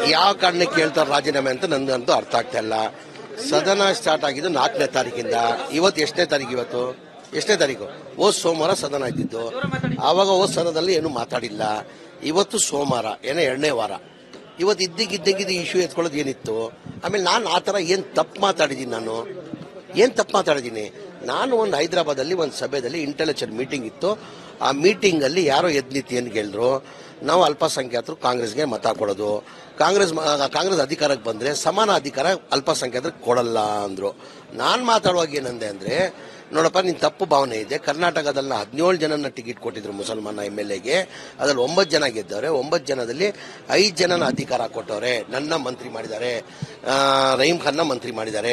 ಯಾವ ಕಾರಣಕ್ಕೆ ಕೇಳ್ತಾರೆ ರಾಜೀನಾಮೆ ಅಂತ ನನಗಂತೂ ಅರ್ಥ ಆಗ್ತಾ ಇಲ್ಲ. ಸದನ ಸ್ಟಾರ್ಟ್ ಆಗಿದ್ದು 4ನೇ ತಾರೀಕಿಂದ. ಇವತ್ತು ಎಷ್ಟನೇ ತಾರೀಕು? ಇವತ್ತು ಎಷ್ಟನೇ ತಾರೀಕು? ಸೋಮವಾರ ಸದನ ಇದ್ದಿದ್ದು. ಆವಾಗ ಸದನದಲ್ಲಿ ಏನು ಮಾತಾಡಿಲ್ಲ. ಇವತ್ತು ಸೋಮವಾರ ಏನೋ 2ನೇ ವಾರ. ಇವತ್ತು ಇದ್ದಿದ್ದು ಇಶ್ಯೂ ಎತ್ಕೊಳ್ಳೋದು ಏನಿತ್ತು? ಆಮೇಲೆ ನಾನು ಆ ಥರ ಏನು ತಪ್ಪು ಮಾತಾಡಿದ್ದೀನಿ? ಏನು ತಪ್ಪು ಮಾತಾಡಿದ್ದೀನಿ? ನಾನು ಒಂದು ಹೈದರಾಬಾದಲ್ಲಿ ಒಂದು ಸಭೆಯಲ್ಲಿ ಇಂಟೆಲೆಕ್ಚುವಲ್ ಮೀಟಿಂಗ್ ಇತ್ತು. ಆ ಮೀಟಿಂಗಲ್ಲಿ ಯಾರೋ ಎದ್ನಿತಿಯನ್ನು ಹೇಳಿದ್ರು, ನಾವು ಅಲ್ಪಸಂಖ್ಯಾತರು ಕಾಂಗ್ರೆಸ್ಗೆ ಮತ ಕೊಡೋದು, ಕಾಂಗ್ರೆಸ್ ಅಧಿಕಾರಕ್ಕೆ ಬಂದರೆ ಸಮಾನ ಅಧಿಕಾರ ಅಲ್ಪಸಂಖ್ಯಾತರಿಗೆ ಕೊಡಲ್ಲ ಅಂದರು. ನಾನು ಮಾತಾಡುವಾಗ ಏನಂದೆ ಅಂದರೆ, ನೋಡಪ್ಪ ನಿನ್ನ ತಪ್ಪು ಭಾವನೆ ಇದೆ. ಕರ್ನಾಟಕದಲ್ಲಿ 17 ಜನನ ಟಿಕೆಟ್ ಕೊಟ್ಟಿದ್ರು ಮುಸಲ್ಮಾನ MLAಗೆ. ಅದರಲ್ಲಿ 9 ಜನ ಗೆದ್ದವ್ರೆ. 9 ಜನದಲ್ಲಿ 5 ಜನನ ಅಧಿಕಾರ ಕೊಟ್ಟವ್ರೆ. ನನ್ನ ಮಂತ್ರಿ ಮಾಡಿದ್ದಾರೆ, ರಹೀಂ ಖಾನ್ನ ಮಂತ್ರಿ ಮಾಡಿದ್ದಾರೆ,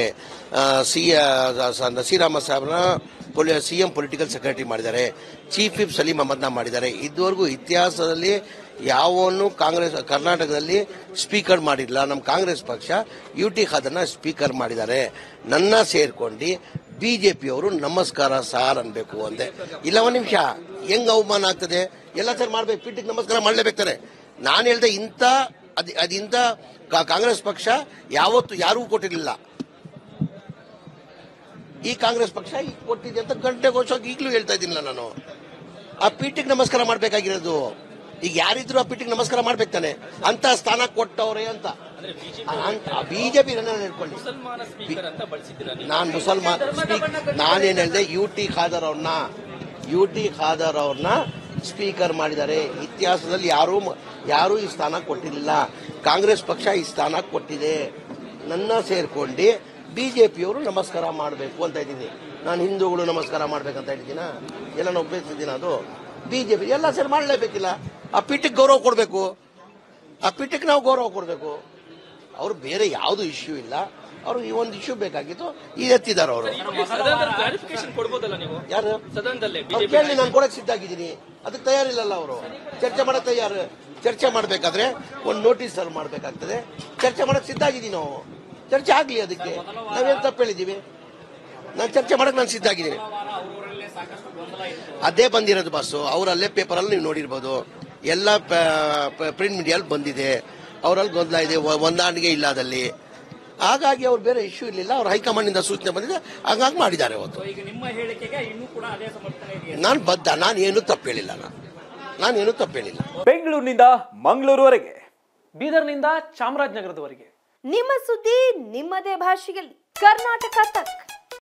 ನಸೀರ್ ಅಹಮದ್ ಸಾಹೇಬ್ನ CM ಪೊಲಿಟಿಕಲ್ ಸೆಕ್ರೆಟರಿ ಮಾಡಿದ್ದಾರೆ, ಚೀಫ್ ವಿಪ್ ಸಲೀಂ ಅಹಮದ್ನ ಮಾಡಿದ್ದಾರೆ. ಇದುವರೆಗೂ ಇತಿಹಾಸದಲ್ಲಿ ಯಾವನು ಕರ್ನಾಟಕದಲ್ಲಿ ಸ್ಪೀಕರ್ ಮಾಡಿಲ್ಲ. ನಮ್ಮ ಕಾಂಗ್ರೆಸ್ ಪಕ್ಷ UT ಖಾದರ್ನ ಸ್ಪೀಕರ್ ಮಾಡಿದ್ದಾರೆ. ನನ್ನ ಸೇರ್ಕೊಂಡು ಬಿಜೆಪಿಯವರು ನಮಸ್ಕಾರ ಸಾರ್ ಅನ್ಬೇಕು ಅಂದೆ. ಇಲ್ಲ ಒಂದು ನಿಮಿಷ, ಹೆಂಗ್ ಅವಮಾನ ಆಗ್ತದೆ? ಎಲ್ಲ ಸರ್ ಮಾಡ್ಬೇಕು, ಪೀಠಕ್ಕೆ ನಮಸ್ಕಾರ ಮಾಡಲೇಬೇಕಾರೆ. ನಾನು ಹೇಳ್ದೆ ಇಂಥ ಕಾಂಗ್ರೆಸ್ ಪಕ್ಷ ಯಾವತ್ತು ಯಾರಿಗೂ ಕೊಟ್ಟಿರಲಿಲ್ಲ. ಈ ಕಾಂಗ್ರೆಸ್ ಪಕ್ಷ ಈಗ ಕೊಟ್ಟಿದೆ ಅಂತ ಗಂಟೆಗೋಷ್ಠವಾಗಿ ಈಗಲೂ ಹೇಳ್ತಾ ಇದ್ದೀನಿಲ್ಲ ನಾನು. ಆ ಪೀಠಕ್ಕೆ ನಮಸ್ಕಾರ ಮಾಡಬೇಕಾಗಿರೋದು. ಈಗ ಯಾರಿದ್ರು ಆ ಪೀಠಕ್ಕೆ ನಮಸ್ಕಾರ ಮಾಡ್ಬೇಕು ತಾನೆ. ಅಂತ ಸ್ಥಾನ ಕೊಟ್ಟವ್ರೆ ಅಂತ ಬಿಜೆಪಿ ಹೇಳ್ಕೊಳ್ಳಿ. ನಾನು ಮುಸಲ್ಮಾನ್ ನಾನೇನ್ ಹೇಳಿದೆ, UT ಖಾದರ್ ಅವ್ರನ್ನ ಸ್ಪೀಕರ್ ಮಾಡಿದ್ದಾರೆ. ಇತಿಹಾಸದಲ್ಲಿ ಯಾರೂ ಈ ಸ್ಥಾನ ಕೊಟ್ಟಿರಲಿಲ್ಲ. ಕಾಂಗ್ರೆಸ್ ಪಕ್ಷ ಈ ಸ್ಥಾನ ಕೊಟ್ಟಿದೆ. ನನ್ನ ಸೇರ್ಕೊಂಡು ಬಿಜೆಪಿಯವರು ನಮಸ್ಕಾರ ಮಾಡಬೇಕು ಅಂತ ಇದ್ದೀನಿ. ನಾನು ಹಿಂದೂಗಳು ನಮಸ್ಕಾರ ಮಾಡ್ಬೇಕಂತ ಹೇಳಿದ್ದೀನ? ಎಲ್ಲ ನಾನು ಒಪ್ಪಿಸಿದ್ದೀನಿ. ಅದು ಬಿಜೆಪಿ ಎಲ್ಲ ಸೇರಿ ಮಾಡಲೇಬೇಕಿಲ್ಲ. ಆ ಪೀಠಕ್ಕೆ ಗೌರವ ಕೊಡಬೇಕು. ಆ ಪೀಠಕ್ಕೆ ನಾವು ಗೌರವ ಕೊಡಬೇಕು. ಅವರು ಬೇರೆ ಯಾವುದು ಇಶ್ಯೂ ಇಲ್ಲ. ಅವರು ಈ ಒಂದು ಇಶ್ಯೂ ಬೇಕಾಗಿತ್ತು, ಈ ಎತ್ತಿದ್ದಾರೆ ಅವರು. ಯಾರು ಕೇಳಿ, ನಾನು ಕೊಡಕ್ಕೆ ಸಿದ್ಧ ಆಗಿದ್ದೀನಿ. ಅದಕ್ಕೆ ತಯಾರಿಲ್ಲಲ್ಲ ಅವರು. ಚರ್ಚೆ ಮಾಡಕ್ಕೆ ತಯಾರು. ಚರ್ಚೆ ಮಾಡಬೇಕಾದ್ರೆ ಒಂದು ನೋಟಿಸ್ ಅಲ್ಲಿ ಮಾಡಬೇಕಾಗ್ತದೆ. ಚರ್ಚೆ ಮಾಡಕ್ಕೆ ಸಿದ್ಧ ಆಗಿದ್ದೀನಿ ನಾವು. ಚರ್ಚೆ ಆಗ್ಲಿ, ಅದಕ್ಕೆ ನಾವೇನು ತಪ್ಪು ಹೇಳಿದ್ದೀವಿ? ನಾನು ಚರ್ಚೆ ಮಾಡಕ್ಕೆ ನಾನು ಸಿದ್ಧ ಆಗಿದ್ದೀನಿ. ಅದೇ ಬಂದಿರೋದು ಬಾಸು. ಅವರಲ್ಲೇ ಪೇಪರಲ್ಲಿ ನೀವು ನೋಡಿರ್ಬೋದು, ಎಲ್ಲ ಪ್ರಿಂಟ್ ಮೀಡಿಯಲ್ಲಿ ಬಂದಿದೆ. ಅವರಲ್ಲಿ ಗೊಂದಲ ಇದೆ, ಹೊಂದಾಣಿಕೆ ಇಲ್ಲ ಅದಲ್ಲಿ. ಹಾಗಾಗಿ ಅವ್ರು ಬೇರೆ ಇಶ್ಯೂ ಇರಲಿಲ್ಲ. ಅವ್ರ ಹೈಕಮಾಂಡ್ ಇಂದ ಸೂಚನೆ ಬಂದಿದೆ, ಹಾಗಾಗಿ ಮಾಡಿದ್ದಾರೆ ಅವತ್ತು. ನಾನು ಬದ್ಧ, ನಾನೇನು ತಪ್ಪು ಹೇಳಿಲ್ಲ. ನಾನೇನು ತಪ್ಪು ಹೇಳಿಲ್ಲ. ಬೆಂಗಳೂರಿನಿಂದ ಮಂಗಳೂರುವರೆಗೆ, ಬೀದರ್ನಿಂದ ಚಾಮರಾಜನಗರದವರೆಗೆ ನಿಮ್ಮ ಸುದ್ದಿ ನಿಮ್ಮದೇ ಭಾಷೆಯಲ್ಲಿ. ಕರ್ನಾಟಕ ತಕ್.